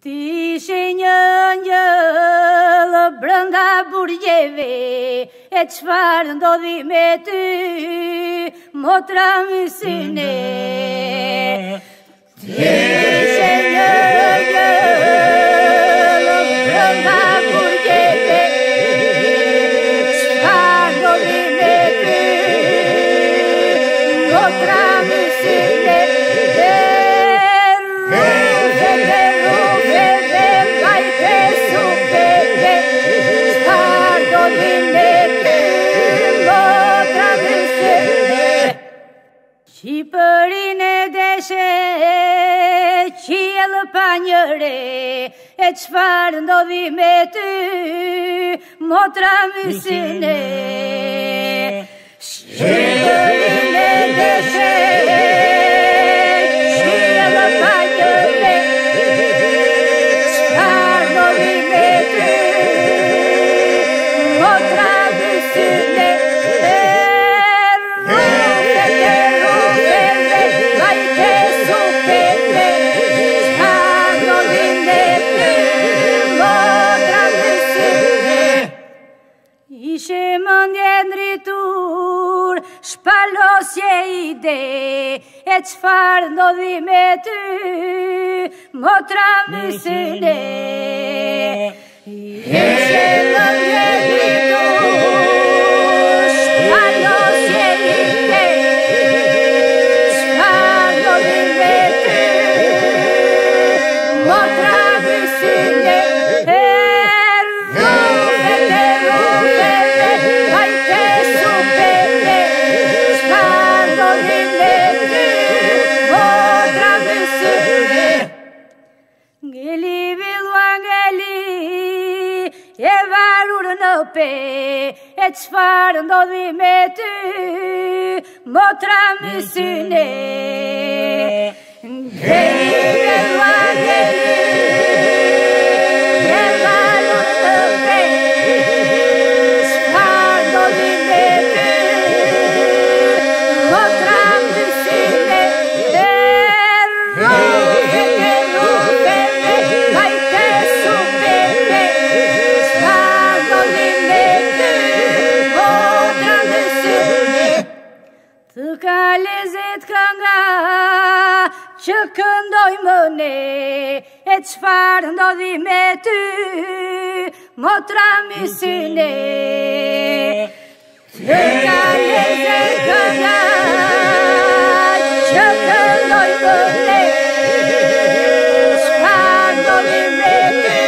Ti ishe një angjëll brenda burgjeve, e çfarë ndodhi me ty, motra mysyne? Ti ishe një angjëll brenda burgjeve, çfarë ndodhi me ty, motra mysyne? Qipërin e deshe qiell pa njëre, e çfarë ndodhi me ty, motra mysyne? Qipërin e deshe qiell pa njëre, çfarë ndodhi me ty, motra mysyne? Ishe mëndje ndritur, shpalosje ide, e çfarë ndodhi me ty, motra mysyne? Ishe mëndje ndritur, shpalosje ide, çfarë ndodhi me ty, motra mysyne? E varur në pe, e çfarë ndodhi me ty, motra mysyne? Ngeli vangeli, e varur në pe, çfarë ndodhi me ty, motra mysyne? Të ka lezet kënga që këndojmë ne, e çfarë ndodhi me ty, motra mysyne? Të ka lezet kënga që këndojmë ne, çfarë ndodhi me ty,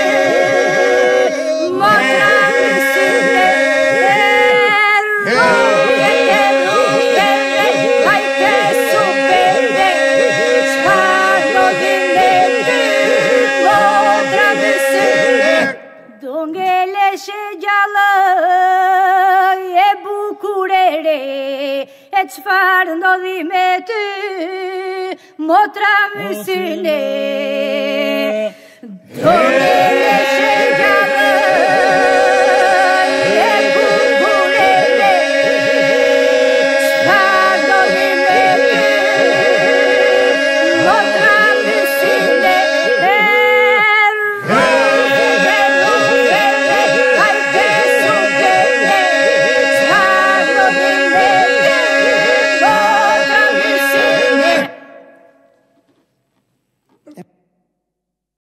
motra mysyne? E bukurere, e çfarë ndodhi me ty, motra mysyne?